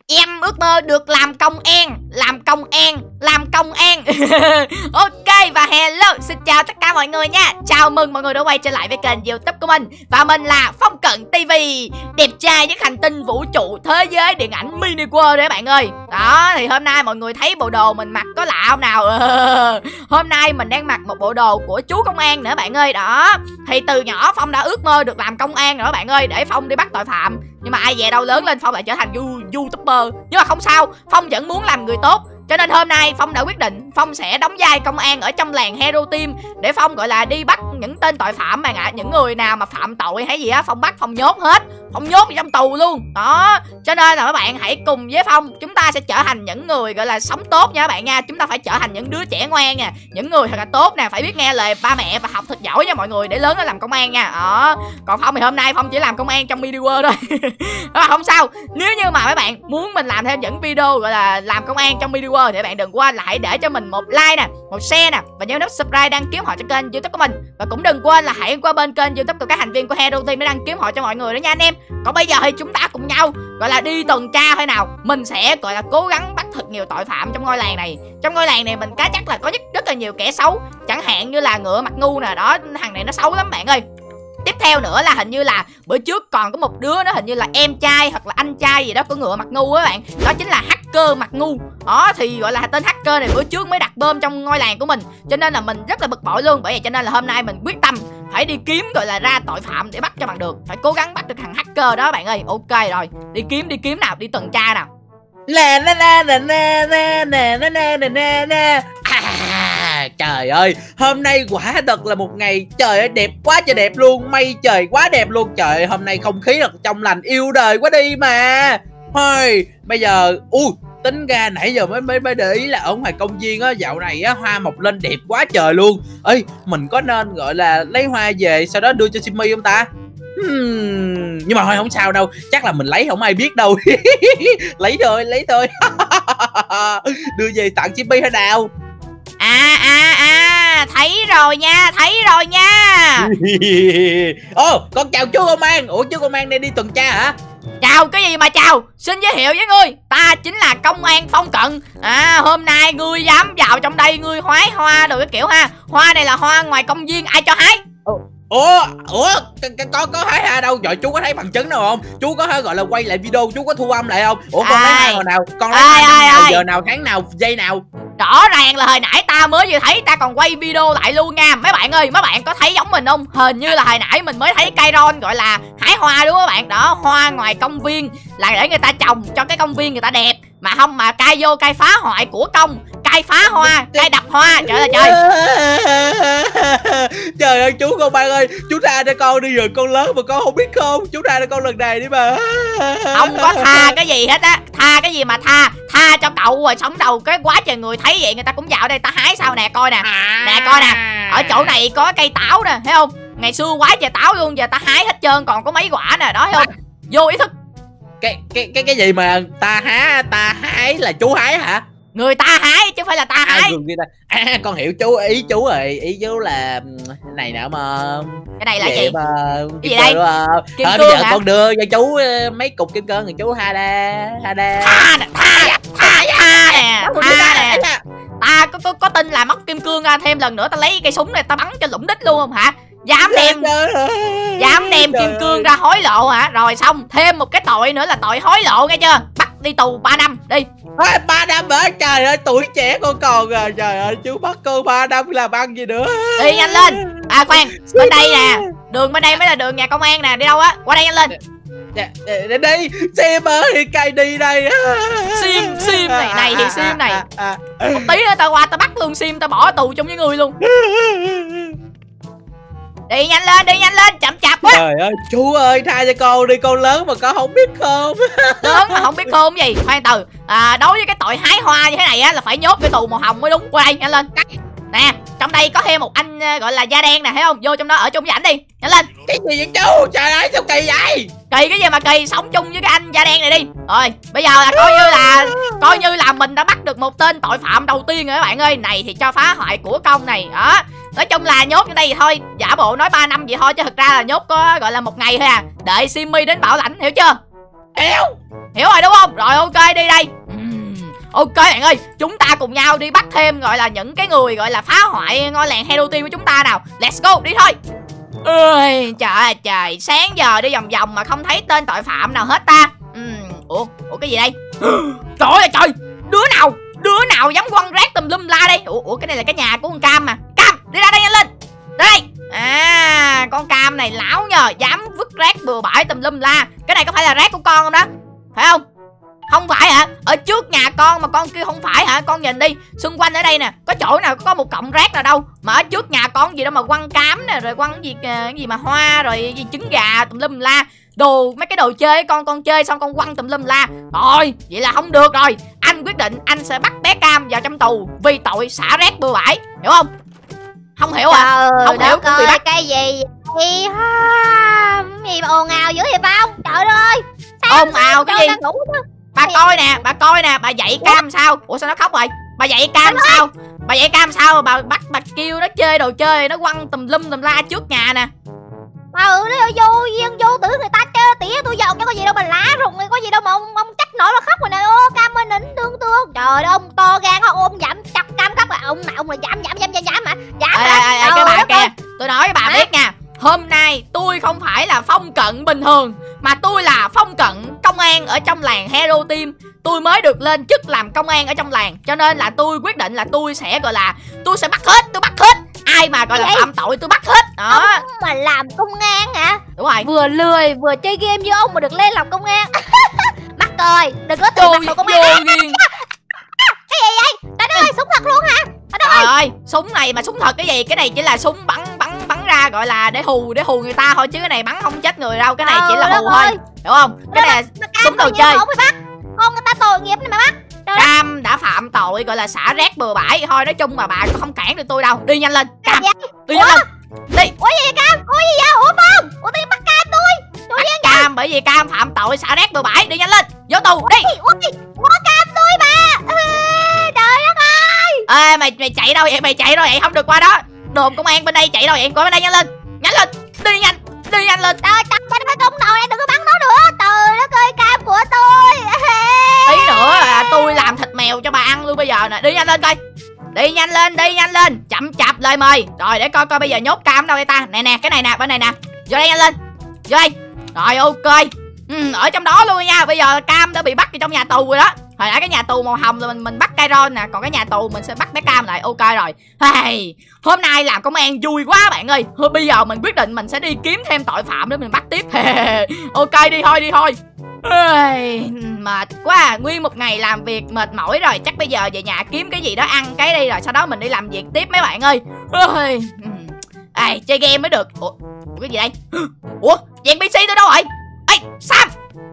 Em ước mơ được làm công an. Ok và hello, xin chào tất cả mọi người nha. Chào mừng mọi người đã quay trở lại với kênh YouTube của mình. Và mình là Phong Cận TV, đẹp trai với hành tinh vũ trụ thế giới điện ảnh mini world đấy bạn ơi. Đó, thì hôm nay mọi người thấy bộ đồ mình mặc có lạ không nào? Hôm nay mình đang mặc một bộ đồ của chú công an nữa bạn ơi. Đó, thì từ nhỏ Phong đã ước mơ được làm công an rồi bạn ơi, để Phong đi bắt tội phạm. Nhưng mà ai dè đâu lớn lên Phong lại trở thành YouTuber. Nhưng mà không sao, Phong vẫn muốn làm người tốt. Cho nên hôm nay Phong đã quyết định Phong sẽ đóng vai công an ở trong làng Hero Team, để Phong gọi là đi bắt những tên tội phạm bạn ạ. Những người nào mà phạm tội hay gì á, Phong bắt Phong nhốt hết, Phong nhốt trong tù luôn. Đó, cho nên là các bạn hãy cùng với Phong, chúng ta sẽ trở thành những người gọi là sống tốt nha các bạn nha. Chúng ta phải trở thành những đứa trẻ ngoan nha, những người thật là tốt nè, phải biết nghe lời ba mẹ và học thật giỏi nha mọi người, để lớn lên làm công an nha. Đó, còn Phong thì hôm nay Phong chỉ làm công an trong mini world thôi. Đó, không sao. Nếu như mà các bạn muốn mình làm thêm những video gọi là làm công an trong mini world thì các bạn đừng quên là hãy để cho mình một like nè, một share nè, và nhớ nút subscribe đăng ký họ cho kênh YouTube của mình. Và cũng đừng quên là hãy qua bên kênh YouTube của các thành viên của Hero Team để đăng ký họ cho mọi người đó nha anh em. Còn bây giờ thì chúng ta cùng nhau gọi là đi tuần tra thôi nào. Mình sẽ gọi là cố gắng bắt thật nhiều tội phạm trong ngôi làng này. Trong ngôi làng này mình cá chắc là có rất là nhiều kẻ xấu, chẳng hạn như là ngựa mặt ngu nè. Đó, thằng này nó xấu lắm bạn ơi. Tiếp theo nữa là hình như là bữa trước còn có một đứa, nó hình như là em trai hoặc là anh trai gì đó của ngựa mặt ngu á bạn. Đó chính là hacker mặt ngu. Đó, thì gọi là tên hacker này bữa trước mới đặt bơm trong ngôi làng của mình, cho nên là mình rất là bực bội luôn. Bởi vậy cho nên là hôm nay mình quyết tâm phải đi kiếm gọi là ra tội phạm để bắt cho bằng được. Phải cố gắng bắt được thằng hacker đó bạn ơi. Ok rồi, đi kiếm nào, đi tuần tra nào. Trời ơi, hôm nay quả thật là một ngày trời ơi đẹp quá trời đẹp luôn, mây trời quá đẹp luôn. Trời ơi, hôm nay không khí thật trong lành, yêu đời quá đi mà. Thôi, bây giờ tính ra nãy giờ mới để ý là ở ngoài công viên á, dạo này á hoa mọc lên đẹp quá trời luôn. Ê, mình có nên gọi là lấy hoa về sau đó đưa cho Simmy không ta? Nhưng mà thôi không sao đâu, chắc là mình lấy không ai biết đâu. Lấy thôi. Đưa về tặng Simmy hả nào? Thấy rồi nha. Con chào chú công an. Ủa chú công an đây đi tuần tra hả? Chào cái gì mà chào, xin giới thiệu với ngươi, ta chính là công an Phong Cận. Hôm nay ngươi dám vào trong đây, ngươi hái hoa rồi cái kiểu ha. Hoa này là hoa ngoài công viên, ai cho hái? Có hái hoa đâu? Trời, chú có thấy bằng chứng đâu không? Chú có gọi là quay lại video, chú có thu âm lại không? Con lấy hoa hồi nào? Con lấy hoa năm nào, giờ nào, tháng nào, giây nào? Rõ ràng là hồi nãy ta mới vừa thấy, ta còn quay video lại luôn nha. Mấy bạn ơi, mấy bạn có thấy giống mình không? Hình như là hồi nãy mình mới thấy Kairon gọi là hái hoa đúng không các bạn? Đó, hoa ngoài công viên là để người ta trồng cho cái công viên người ta đẹp. Mà không mà cai vô cai phá hoại của công, cai phá hoa, cai đập hoa. Trời ơi trời. Trời ơi chú công an ơi, chú tha cho con đi, rồi con lớn mà con không biết không. Chú tha cho con lần này đi mà. Không có tha cái gì hết á. Tha cái gì mà tha cho cậu rồi sống đầu cái quá trời người thấy vậy người ta cũng vào đây ta hái sao nè, coi nè. Nè coi nè, ở chỗ này có cây táo nè, thấy không? Ngày xưa quá trời táo luôn, giờ ta hái hết trơn, còn có mấy quả nè, đó thấy không? Vô ý thức. Cái gì mà ta hái là chú hái hả? Người ta hái chứ không phải là ta hái. Con hiểu chú, ý chú rồi. Ý chú là này nè mà. Cái này là gì? Mà, cái gì đây? Kim cương bây giờ hả? Con đưa cho chú mấy cục kim cương rồi chú tha nè. Tha nè. Ta có tin là móc kim cương ra thêm lần nữa ta lấy cây súng này ta bắn cho lũng đích luôn không hả? Dám đem kim cương ra hối lộ hả? Rồi xong, thêm một cái tội nữa là tội hối lộ nghe chưa? Bắt đi tù 3 năm đi. 3 năm hả? Trời ơi, tuổi trẻ con còn à. Trời ơi, chú bắt con 3 năm làm ăn gì nữa. Đi nhanh lên. Khoan, bên đây nè, đường bên đây mới là đường nhà công an nè. Đi đâu á? Qua đây nhanh lên. Đi Sim ơi, cay đi đây. Sim này thì Sim này. Một tí nữa tao qua tao bắt luôn Sim, tao bỏ tù chung với người luôn. Đi nhanh lên, chậm chạp quá. Trời ơi, chú ơi, tha cho con đi, con lớn mà con không biết khôn. Lớn mà không biết khôn gì. Khoan từ, đối với cái tội hái hoa như thế này á là phải nhốt cái tù màu hồng mới đúng. Qua đây, nhanh lên. Nè, trong đây có thêm một anh gọi là da đen nè, thấy không? Vô trong đó ở chung với ảnh đi, nhanh lên. Cái gì vậy chú? Trời ơi, sao kỳ vậy? Kỳ cái gì mà kỳ, sống chung với cái anh da đen này đi. Rồi, bây giờ là coi như là mình đã bắt được một tên tội phạm đầu tiên rồi các bạn ơi. Này thì cho phá hoại của công này. Đó, nói chung là nhốt ở đây thôi. Giả bộ nói 3 năm vậy thôi chứ thực ra là nhốt có gọi là 1 ngày thôi à. Đợi Simmy đến bảo lãnh, hiểu chưa? Hiểu rồi đúng không? Rồi ok, đi Ok bạn ơi, chúng ta cùng nhau đi bắt thêm gọi là những cái người gọi là phá hoại ngôi làng Hero Team của chúng ta nào. Let's go, đi thôi. Ơi, trời ơi trời, sáng giờ đi vòng vòng mà không thấy tên tội phạm nào hết ta. Ủa cái gì đây? Trời ơi trời, đứa nào dám quăng rác tùm lum la đây. Ủa cái này là cái nhà của con Cam mà. Cam, đi ra đây nhanh lên. Đây. À, con Cam này láo nhờ, dám vứt rác bừa bãi tùm lum la. Cái này có phải là rác của con không đó? Phải không? Không phải hả? Ở trước nhà con mà con kia không phải hả? Con nhìn đi, xung quanh ở đây nè, có chỗ nào có một cọng rác nào đâu. Mà ở trước nhà con gì đâu mà quăng cám nè, rồi quăng cái gì mà hoa, rồi gì trứng gà tùm lum la. Mấy cái đồ chơi con chơi xong con quăng tùm lum la. Rồi, vậy là không được rồi. Anh quyết định anh sẽ bắt bé Cam vào trong tù vì tội xả rác bừa bãi, hiểu không? Không hiểu à? Không hiểu cũng bị bắt. Cái gì vậy? Gì mà ồn ào dữ vậy Phong? Trời ơi. Ồn ào cái gì? Bà coi nè, bà dạy Cam sao? Ủa sao nó khóc rồi? Bà dạy Cam sao? Bà dạy Cam sao mà bà kêu nó chơi đồ chơi, nó quăng tùm la trước nhà nè. Nó vô tử người ta chơi tỉa tôi giọt chứ có gì đâu mà lá rụng, có gì đâu mà ông trách nổi mà khóc rồi nè. Ô Cam ơi nỉnh thương. Trời ơi ông to gan ôm dặm chặt Cam khóc. Ông là dám hả? Cái bà kìa, tôi nói với bà biết nha. Hôm nay tôi không phải là Phong Cận bình thường, mà tôi là Phong Cận công an ở trong làng Hero Team. Tôi mới được lên chức làm công an ở trong làng, cho nên là tôi quyết định là tôi sẽ gọi là tôi sẽ bắt hết. Ai mà gọi là phạm tội tôi bắt hết. Đó. Ông mà làm công an hả? Đúng rồi. Vừa lười vừa chơi game như ông mà được lên làm công an. Mắc cười, đừng có tự mặc đồ công an. Cái gì vậy? Trời ơi, súng thật luôn hả? Trời ơi, súng này mà súng thật cái gì? Cái này chỉ là súng bắn ra gọi là để hù người ta thôi, chứ cái này bắn không chết người đâu. Cái này chỉ là hù thôi, hiểu không? Cái này là súng đồ chơi. Con người ta tội nghiệp này mà bắt. Cam đã phạm tội gọi là xả rác bừa bãi. Thôi nói chung mà bà không cản được tôi đâu. Đi nhanh lên Cam, đi nhanh lên đi. Ủa gì vậy Cam? Ủa gì vậy? Ủa Phong? Ủa tiên bắt Cam tôi. Bắt Cam bởi vì Cam phạm tội xả rác bừa bãi. Đi nhanh lên, vô tù đi. Ủa Cam tôi mà. Trời đất ơi. Ê mày chạy đâu vậy? Mày chạy đâu vậy? Không được qua đó. Đồn công an bên đây chạy đâu vậy? Qua bên đây nhanh lên. Đi nhanh lên. Trời bên đây công đầu này đừng có bắn nó nữa. Trời đất ơi Cam của tôi. Tí nữa là tôi làm thịt mèo cho bà ăn luôn bây giờ nè. Đi nhanh lên coi. Đi nhanh lên. Chậm chạp lời mời. Rồi để coi bây giờ nhốt Cam đâu đây ta. Nè cái này nè, bên này nè. Vô đây nhanh lên. Vô đây. Rồi ok. Ở trong đó luôn nha. Bây giờ Cam đã bị bắt ở trong nhà tù rồi đó. Hồi nãy cái nhà tù màu hồng là mình bắt Kairon nè, còn cái nhà tù mình sẽ bắt bé Cam lại. Ok rồi. Hey, hôm nay làm công an vui quá bạn ơi. Bây giờ mình quyết định mình sẽ đi kiếm thêm tội phạm để mình bắt tiếp. Ok đi thôi. Mệt quá, nguyên một ngày làm việc mệt mỏi rồi, chắc bây giờ về nhà kiếm cái gì đó ăn cái đi, rồi sau đó mình đi làm việc tiếp mấy bạn ơi. Chơi game mới được. Ủa cái gì đây? Ủa dàn PC tôi đâu rồi? Ê Sam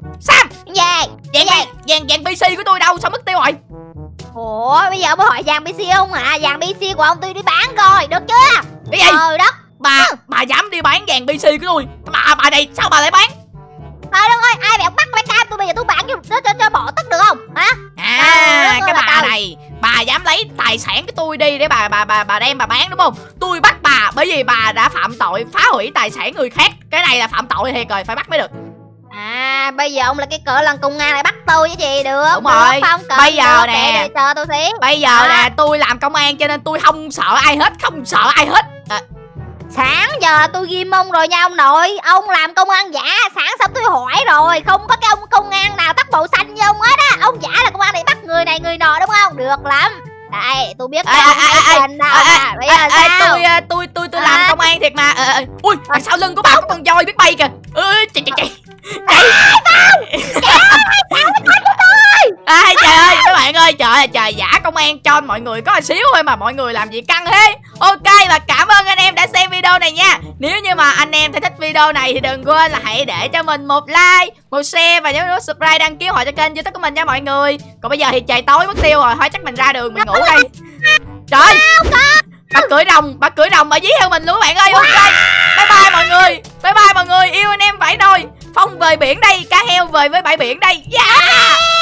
dàn PC của tôi đâu? Sao mất tiêu rồi? Ủa bây giờ mới hỏi dàn PC không hả? Dàn PC của ông tôi đi bán rồi, được chưa? Cái gì? Đất. Bà dám đi bán dàn PC của tôi? Bà này sao bà lại bán? Trời đất ơi, ai bèo bắt Cam tôi bây giờ tôi bán cho bỏ tất được không? Hả? Cái bà này, bà dám lấy tài sản của tôi đi để bà đem bà bán đúng không? Tôi bắt bà bởi vì bà đã phạm tội phá hủy tài sản người khác. Cái này là phạm tội thiệt rồi, phải bắt mới được. Bây giờ ông là cái cỡ lần công an lại bắt tôi với gì được? Đúng rồi. Bây giờ nè, chờ tôi xíu. Bây giờ nè, tôi làm công an cho nên tôi không sợ ai hết. Sáng giờ tôi ghim ông rồi nha ông nội. Ông làm công an giả. Sáng xong tôi hỏi rồi, không có cái ông công an nào tóc màu xanh như ông hết á. Ông giả là công an để bắt người này người nọ đúng không? Được lắm. Đây tôi biết bây giờ sao? Tôi làm công an thiệt mà. Ui đằng sau lưng của bà có con voi biết bay kìa. Chạy. Trời ơi các bạn ơi, trời giả công an cho mọi người có một xíu thôi mà mọi người làm gì căng thế. Ok và cảm ơn anh em đã xem video này nha. Nếu như mà anh em thấy thích video này thì đừng quên là hãy để cho mình một like, một share và nhớ nút subscribe đăng ký hội cho kênh YouTube của mình nha mọi người. Còn bây giờ thì trời tối mất tiêu rồi, thôi chắc mình ra đường mình ngủ đây. Trời bà cưỡi rồng bà dí theo mình luôn các bạn ơi. Ok bye bye mọi người, yêu anh em vậy thôi. Phong về biển đây, cá heo về với bãi biển đây. Yeah.